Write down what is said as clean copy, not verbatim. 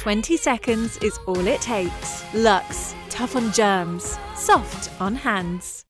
20 seconds is all it takes. LUX, tough on germs, soft on hands.